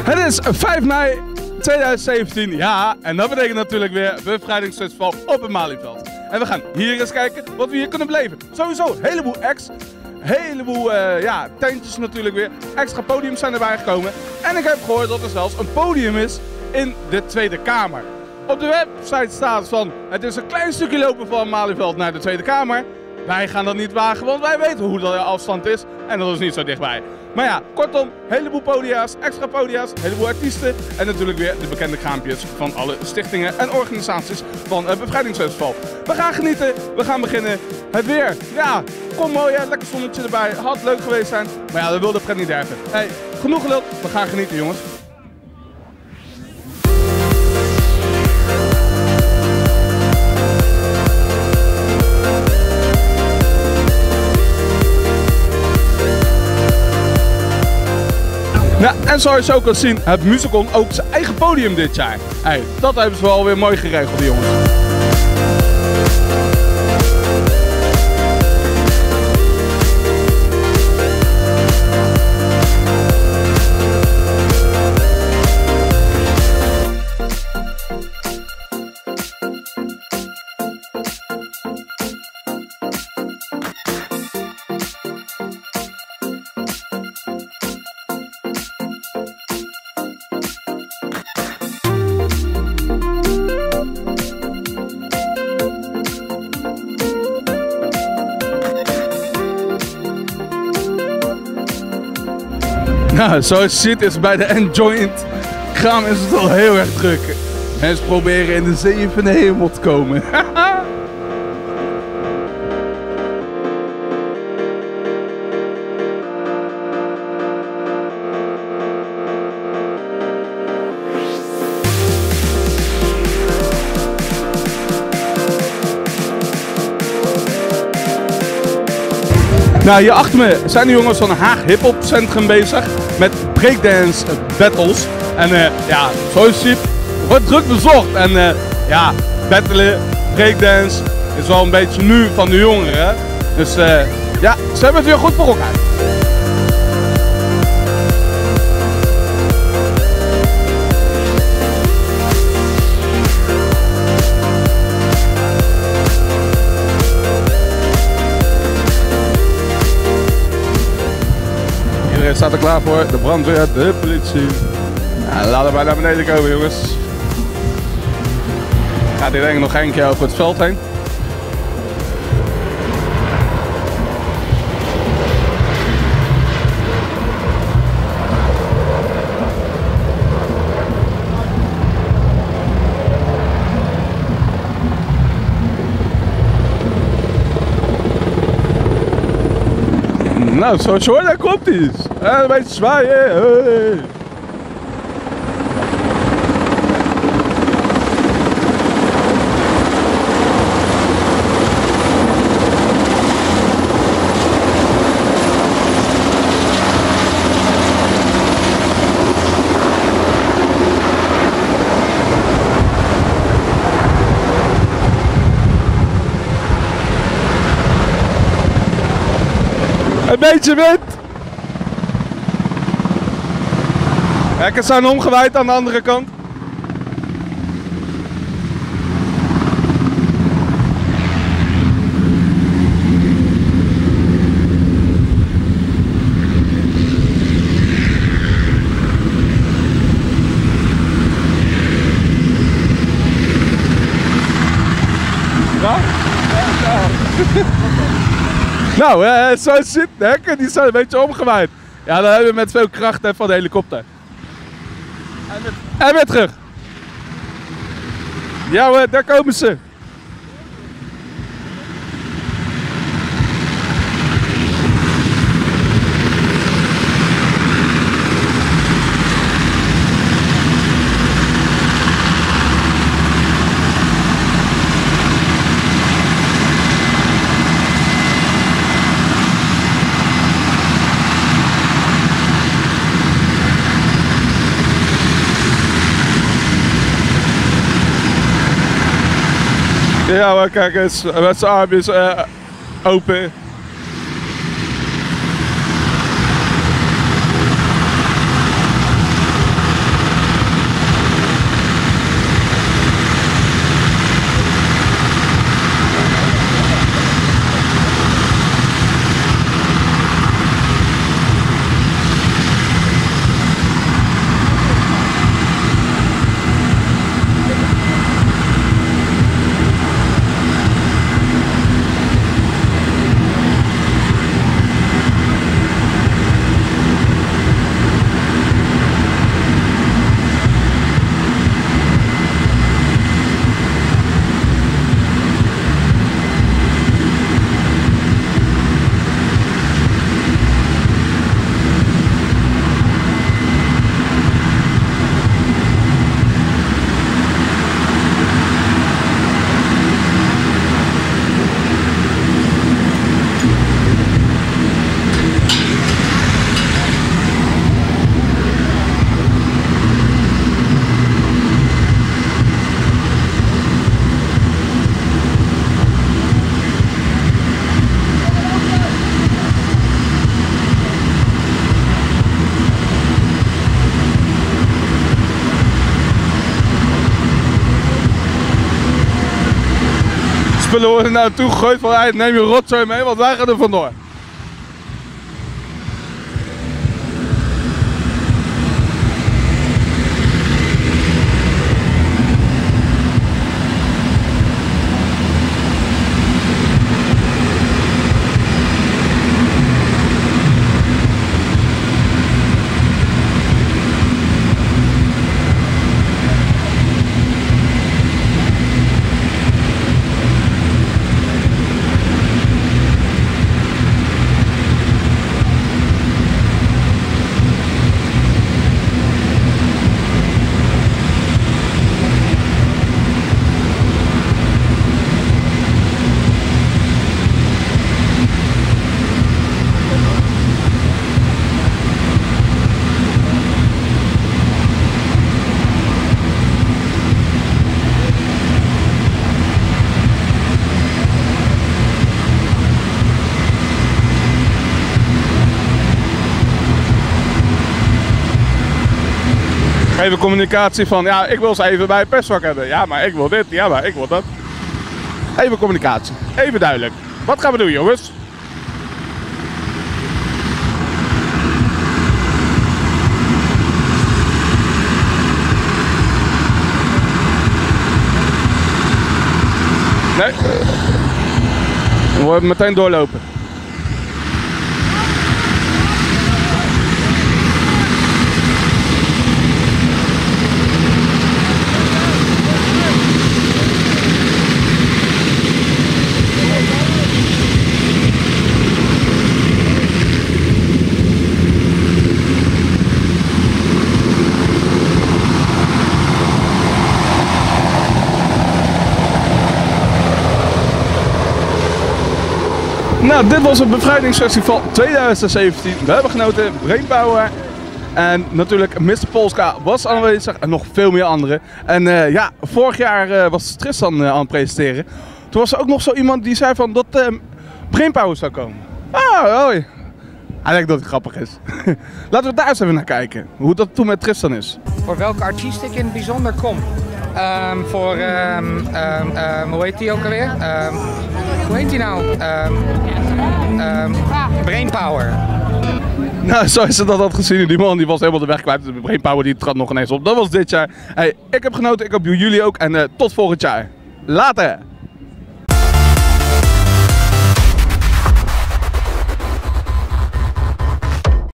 Het is 5 mei 2017, ja, en dat betekent natuurlijk weer bevrijdingsfestival op het Malieveld. En we gaan hier eens kijken wat we hier kunnen beleven. Sowieso een heleboel acts, heleboel tentjes natuurlijk weer. Extra podiums zijn erbij gekomen. En ik heb gehoord dat er zelfs een podium is in de Tweede Kamer. Op de website staat van, het is een klein stukje lopen van Malieveld naar de Tweede Kamer. Wij gaan dat niet wagen, want wij weten hoe de afstand is en dat is niet zo dichtbij. Maar ja, kortom, heleboel podia's, extra podia's, heleboel artiesten en natuurlijk weer de bekende kraampjes van alle stichtingen en organisaties van het Bevrijdingsfestival. We gaan genieten, we gaan beginnen. Het weer, ja, kom mooi hè, lekker zonnetje erbij, had leuk geweest zijn. Maar ja, dat wil de pret niet derven. Hey, genoeg gelul, we gaan genieten jongens. Nou, en zoals je ook kan zien, heeft Musicon ook zijn eigen podium dit jaar. Hey, dat hebben ze wel weer mooi geregeld, die jongens. Nou, zoals je ziet is bij de Enjoyment kraam is het al heel erg druk. Mensen proberen in de zevende hemel te komen. Nou, hier achter me zijn de jongens van Haag Hip Hop Centrum bezig met breakdance battles. En ja, zoals je ziet, wordt druk bezocht. En ja, battelen, breakdance is wel een beetje nu van de jongeren. Dus ja, ze hebben het weer goed voor elkaar. Iedereen staat er klaar voor, de brandweer, de politie. Ja, laten wij naar beneden komen jongens. Gaat hier denk ik nog een keer over het veld heen. Nou, zoals je hoort, daar komt hij. Een beetje zwaaien. Hey. Een beetje wind. Hekken zijn omgewaaid aan de andere kant. Ja? Nou, zo zit de hekken, die zijn een beetje omgewaaid. Ja, dan hebben we met veel kracht van de helikopter. En weer terug. Ja hoor, daar komen ze. Ja, maar kijk eens, met zijn armpjes open. spullen worden nou toegegooid van hey, neem je rotzooi mee, want wij gaan er vandoor. Even communicatie van, ja, ik wil ze even bij het persvak hebben. Ja, maar ik wil dit, ja, maar ik wil dat. Even communicatie, even duidelijk. Wat gaan we doen, jongens? Nee. We moeten meteen doorlopen. Nou, dit was het Bevrijdingsfestival 2017. We hebben genoten, Brainpower. En natuurlijk Mr. Polska was aanwezig en nog veel meer anderen. En ja, vorig jaar was Tristan aan het presenteren. Toen was er ook nog zo iemand die zei van dat Brainpower zou komen. Ah, hoi. Hij denkt dat het grappig is. Laten we daar eens even naar kijken, hoe dat toen met Tristan is. Voor welke artiest ik in het bijzonder kom? Hoe heet die ook alweer? Hoe heet die nou? Brainpower. Nou, zo is het dat had gezien. Die man die was helemaal de weg kwijt. De Brainpower die trad nog ineens op. Dat was dit jaar. Hey, ik heb genoten, ik hoop jullie ook. En tot volgend jaar. Later!